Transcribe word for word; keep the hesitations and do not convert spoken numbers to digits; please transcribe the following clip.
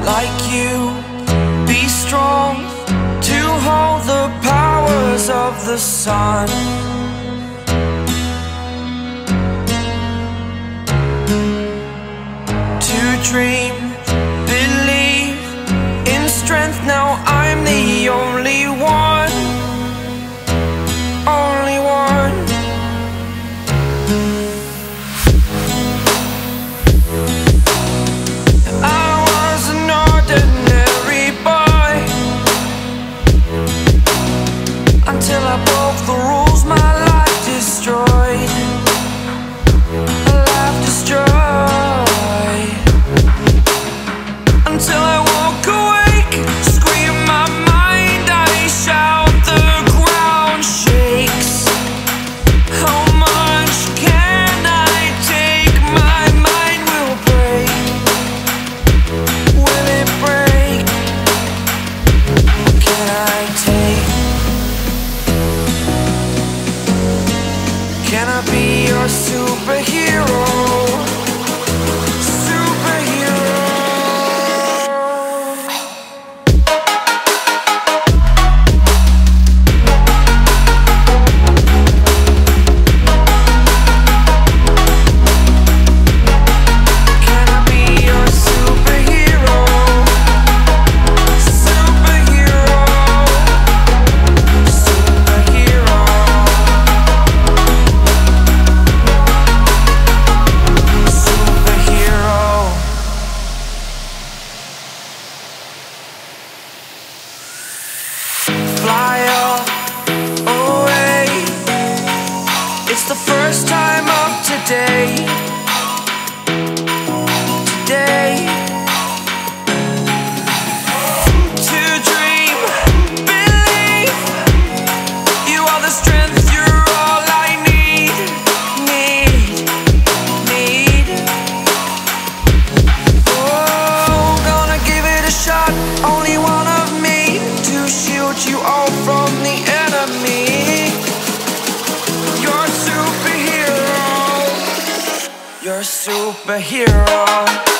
like you, be strong to hold the powers of the sun. To dream, believe in strength, now I'm the only one, only one. I was an ordinary boy until I broke the rules, my life destroyed, a life destroyed. Until I woke awake, scream my mind, I shout, the ground shakes. How much can I take? My mind will break. Will it break? Can I take? Can I be your superhero? Fly up, away. It's the first time of today. Today. To dream, believe. You are the strength, you're all I need. Need, need. Oh, gonna give it a shot. Only one of me to shield you all from the enemy. You're a superhero. You're a superhero.